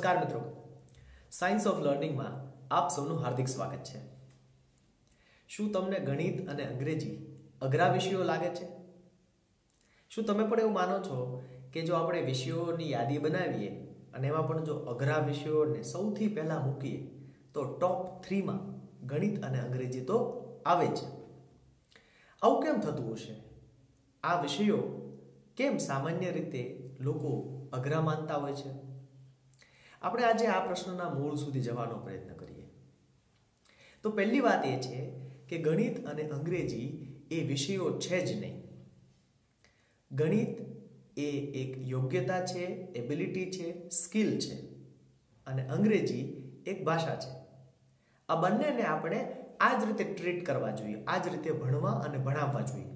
નમસ્કાર મિત્રો, science of લર્નિંગમાં આપ સૌનું હાર્દિક સ્વાગત છે। શું તમને ગણિત અને અંગ્રેજી અઘરા વિષયો લાગે છે? શું તમે પણ એવું માનો છો કે જો આપણે વિષયોની યાદી બનાવીએ અને એમાં પણ જો અઘરા વિષયોને સૌથી પહેલા મૂકીએ તો ટોપ 3માં ગણિત અને અંગ્રેજી તો આવે જ? આવું કેમ થતું હશે? આ વિષયો કેમ સામાન્ય રીતે લોકો અઘરા માનતા હોય છે? આપણે આજે આ પ્રશ્નના મૂળ સુધી જવાનો પ્રયત્ન કરીએ। તો પહેલી વાત એ છે કે ગણિત અને અંગ્રેજી એ વિષયો છે જ નહીં। ગણિત એ એક યોગ્યતા છે, એબિલિટી છે, સ્કિલ છે, અને અંગ્રેજી એક ભાષા છે। આ બંનેને આપણે આ જ રીતે ટ્રીટ કરવા જોઈએ, આ જ રીતે ભણવા અને ભણાવવા જોઈએ।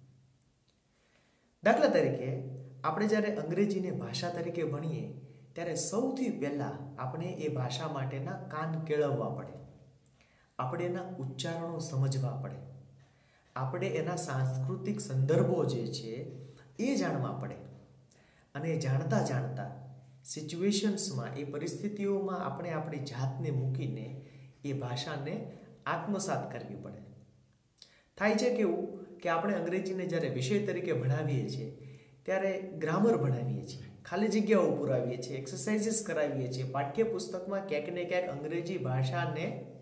દાખલા તરીકે આપણે જ્યારે અંગ્રેજીને ભાષા તરીકે ભણીએ ત્યારે સૌથી પહેલાં આપણે એ ભાષા માટેના કાન કેળવવા પડે, આપણે એના ઉચ્ચારણો સમજવા પડે, આપણે એના સાંસ્કૃતિક સંદર્ભો જે છે એ જાણવા પડે, અને જાણતા જાણતા સિચ્યુએશન્સમાં, એ પરિસ્થિતિઓમાં આપણે આપણી જાતને મૂકીને એ ભાષાને આત્મસાત કરવી પડે। થાય છે કેવું કે આપણે અંગ્રેજીને જ્યારે વિષય તરીકે ભણાવીએ છીએ ત્યારે ગ્રામર ભણાવીએ છીએ, ખાલી જગ્યાઓ પુરાવીએ છીએ, એક્સરસાઇઝીસ કરાવીએ છીએ, પાઠ્યપુસ્તકમાં ક્યાંક ને ક્યાંક અંગ્રેજી ભાષાને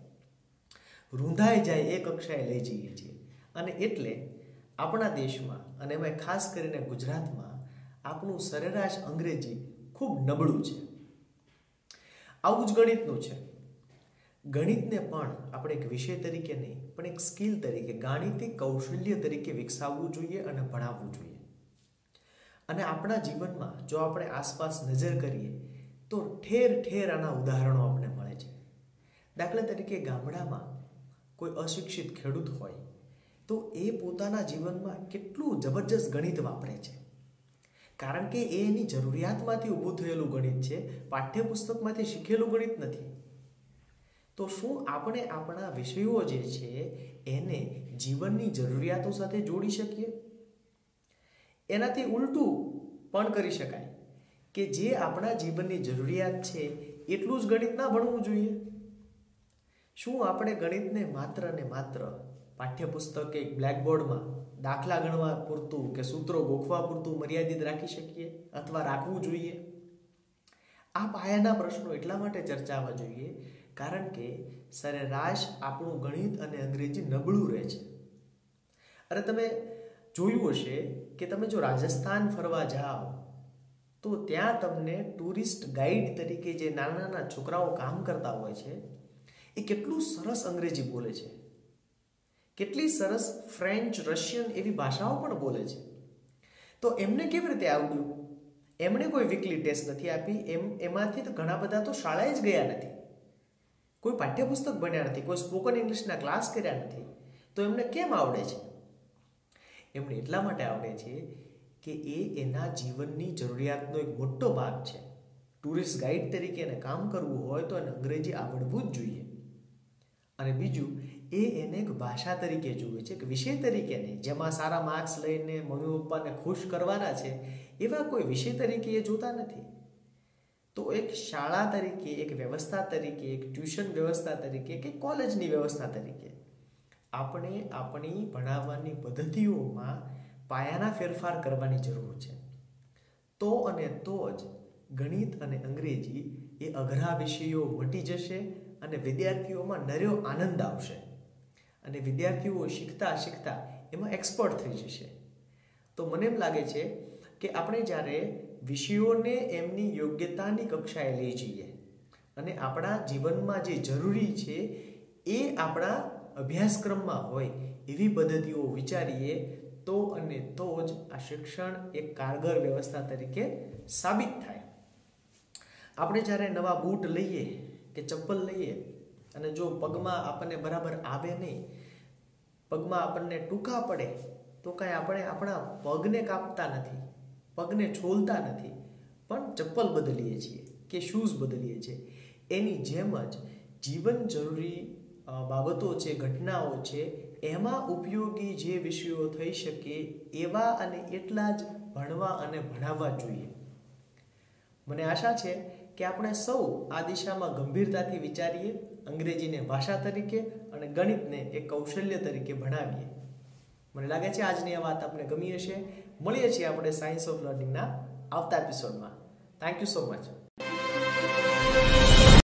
રૂંધાઈ જાય એ કક્ષાએ લઈ જઈએ છીએ, અને એટલે આપણા દેશમાં અને એમાં ખાસ કરીને ગુજરાતમાં આપણું સરેરાશ અંગ્રેજી ખૂબ નબળું છે। આવું જ ગણિતનું છે। ગણિતને પણ આપણે એક વિષય તરીકે નહીં પણ એક સ્કિલ તરીકે, ગાણિતિક કૌશલ્ય તરીકે વિકસાવવું જોઈએ અને ભણાવવું જોઈએ। અને આપણા જીવનમાં જો આપણે આસપાસ નજર કરીએ તો ઠેર ઠેર આના ઉદાહરણો આપણને મળે છે। દાખલા તરીકે ગામડામાં કોઈ અશિક્ષિત ખેડૂત હોય તો એ પોતાના જીવનમાં કેટલું જબરજસ્ત ગણિત વાપરે છે, કારણ કે એ એની જરૂરિયાતમાંથી ઊભું થયેલું ગણિત છે, પાઠ્યપુસ્તકમાંથી શીખેલું ગણિત નથી। તો શું આપણે આપણા વિષયો જે છે એને જીવનની જરૂરિયાતો સાથે જોડી શકીએ? એનાથી ઉલટું પણ કરી શકાય કે જે આપણા જીવનની જરૂરિયાત છે એટલું જ ગણિત ના ભણવું જોઈએ। શું આપણે ગણિતને માત્ર ને માત્ર પાઠ્યપુસ્તક કે બ્લેકબોર્ડમાં દાખલા ગણવા પૂરતું કે સૂત્રો ગોખવા પૂરતું મર્યાદિત રાખી શકીએ અથવા રાખવું જોઈએ? આ પાયાના પ્રશ્નો એટલા માટે ચર્ચાવા જોઈએ કારણ કે સરેરાશ આપણું ગણિત અને અંગ્રેજી નબળું રહે છે। અરે તમે જોયું હશે કે તમે જો રાજસ્થાન ફરવા જાઓ તો ત્યાં તમને ટુરિસ્ટ ગાઈડ તરીકે જે નાના નાના છોકરાઓ કામ કરતા હોય છે એ કેટલું સરસ અંગ્રેજી બોલે છે, કેટલી સરસ ફ્રેન્ચ, રશિયન એવી ભાષાઓ પણ બોલે છે। તો એમને કેવી રીતે આવડ્યું? એમણે કોઈ વીકલી ટેસ્ટ નથી આપી, એમાંથી તો ઘણા બધા તો શાળાએ જ ગયા નથી, કોઈ પાઠ્યપુસ્તક ભણ્યા નથી, કોઈ સ્પોકન ઇંગ્લિશના ક્લાસ કર્યા નથી, તો એમને કેમ આવડે છે? એમને એટલા માટે આવડે છે કે એ એના જીવનની જરૂરિયાતનો એક મોટો ભાગ છે। ટુરિસ્ટ ગાઈડ તરીકે એને કામ કરવું હોય તો એને અંગ્રેજી આવડવું જ જોઈએ। અને બીજું, એ એને એક ભાષા તરીકે જુએ છે, એક વિષય તરીકે નહીં, જેમાં સારા માર્ક્સ લઈને મમ્મી પપ્પાને ખુશ કરવાના છે એવા કોઈ વિષય તરીકે એ જોતા નથી। તો એક શાળા તરીકે, એક વ્યવસ્થા તરીકે, એક ટ્યુશન વ્યવસ્થા તરીકે કે કોલેજની વ્યવસ્થા તરીકે આપણે આપણી ભણાવવાની પદ્ધતિઓમાં પાયાના ફેરફાર કરવાની જરૂર છે। તો અને તો જ ગણિત અને અંગ્રેજી એ અઘરા વિષયો મટી જશે અને વિદ્યાર્થીઓમાં નર્યો આનંદ આવશે અને વિદ્યાર્થીઓ શીખતા શીખતા એમાં એક્સપર્ટ થઈ જશે। તો મને એમ લાગે છે કે આપણે જ્યારે વિષયોને એમની યોગ્યતાની કક્ષાએ લઈ જઈએ અને આપણા જીવનમાં જે જરૂરી છે એ આપણા અભ્યાસક્રમમાં હોય એવી પદ્ધતિઓ વિચારીએ તો અને તો જ આ શિક્ષણ એક કારગર વ્યવસ્થા તરીકે સાબિત થાય। આપણે જ્યારે નવા બૂટ લઈએ કે ચપ્પલ લઈએ અને જો પગમાં આપણને બરાબર આવે નહીં, પગમાં આપણને ટૂંકા પડે તો કાંઈ આપણે આપણા પગને કાપતા નથી, પગને છોલતા નથી, પણ ચપ્પલ બદલીએ છીએ કે શૂઝ બદલીએ છીએ। એની જેમ જ જીવન જરૂરી બાબતો છે, ઘટનાઓ છે, એમાં ઉપયોગી જે વિષયો થઈ શકે એવા અને એટલા જ ભણવા અને ભણાવવા જોઈએ। મને આશા છે કે આપણે સૌ આ દિશામાં ગંભીરતાથી વિચારીએ, અંગ્રેજીને ભાષા તરીકે અને ગણિતને એક કૌશલ્ય તરીકે ભણાવીએ. મને લાગે છે આજની આ વાત આપને ગમી હશે. મળીએ છીએ આપણે સાયન્સ ઓફ લર્નિંગના આવતા એપિસોડમાં. Thank you so much.